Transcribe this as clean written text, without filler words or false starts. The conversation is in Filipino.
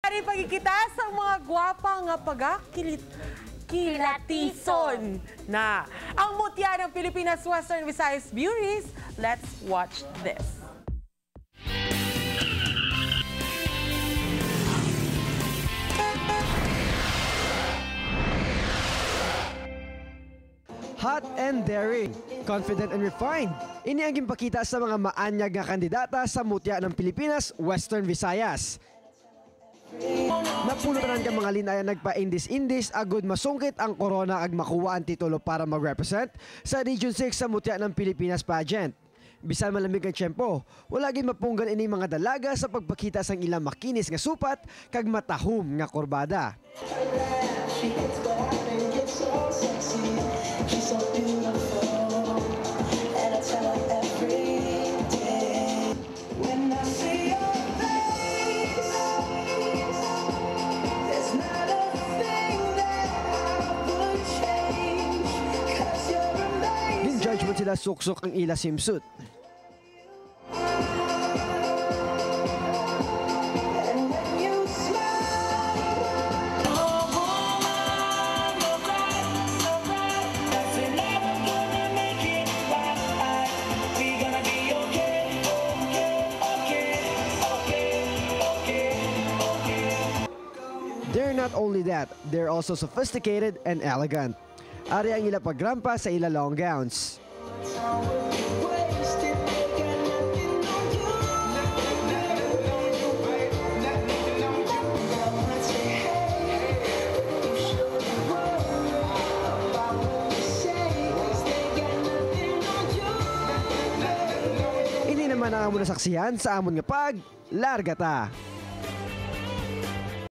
Dari pagkikita sa mga gwapa nga kilatison na ang mutya ng Pilipinas Western Visayas Beauties. Let's watch this. Hot and daring, confident and refined. Ini ang gimpakita sa mga maanyag nga kandidata sa mutya ng Pilipinas Western Visayas. Napulutan ka mga linayan nagpa-indis-indis agud masungkit ang corona ag makuha ang titulo para mag-represent sa Region 6 sa mutya ng Pilipinas pageant. Bisan malamig ang tiyempo, wala gid mapunggan ini mga dalaga sa pagpakita sang ilang makinis nga supat kag matahom nga kurbada. Judge mo sila suksok ang ila swimsuit. They're not only that, they're also sophisticated and elegant. Ari ang ila pagrampa sa ila long gowns. Ini naman ang amon nasaksihan sa amon nga pag larga ta.